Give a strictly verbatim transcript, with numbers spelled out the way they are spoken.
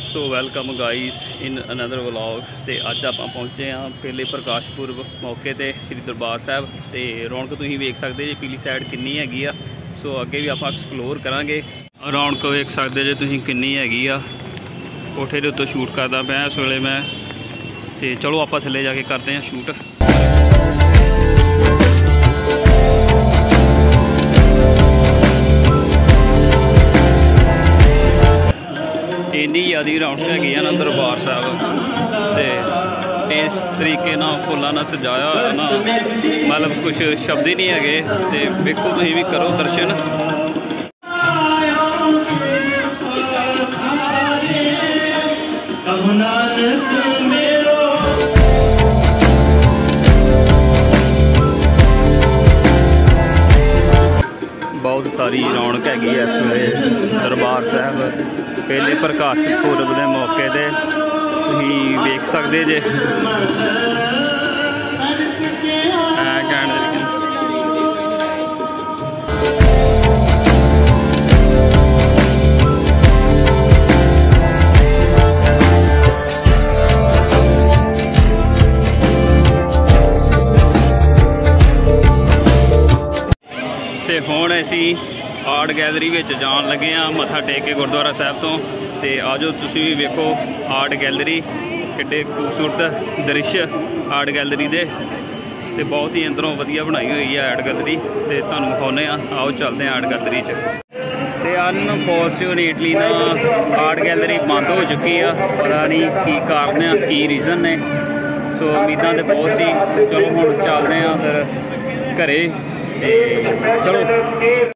So welcome guys in another vlog. तो अज आप पहुँचे हाँ पहले प्रकाश पुरब मौके पर श्री दरबार साहब। तो रौनक तुम वेख सकते जे पीली साइड किन्नी हैगी आ। सो अगे भी आप एक्सप्लोर करांगे। रौनक वेख सकते जे तुसीं किन्नी हैगी आ। कोठे दे उत्ते शूट करदा पिया इस वेले मैं। तो चलो आप थल्ले जाके करते हैं शूट। इन्नी ज़्यादा रौनक हैगी ना दरबार साहब। तो इस तरीके ना फुल्लां नाल सजाया होया ना, मतलब कुछ शब्द ही नहीं है। तो वेखो तुसीं भी करो दर्शन। बहुत सारी रौनक हैगी इस वेले दरबार साहब पहले प्रकाश पुरब के मौके ते तुसीं वेख सकते जे। तो हुण असीं आर्ट गैलरी में जान लगे हाँ मत्था टेक के गुरुद्वारा साहब तो। तो आजो तुसीं भी वेखो आर्ट गैलरी किड्डे खूबसूरत दृश्य आर्ट गैलरी दे। ते बहुत ही अंदरों वधिया बनाई हुई है आर्ट गैलरी। तो तुहानूं विखाउने आ, आओ चलते हैं आर्ट गैलरी च। तो अनफॉर्चुनेटली ना आर्ट गैलरी बंद हो चुकी है, पता नहीं की कारण है की रीजन ने। सो उम्मीदां तो बहुत सी, चलो हुण चलते हैं फिर घरे। चलो।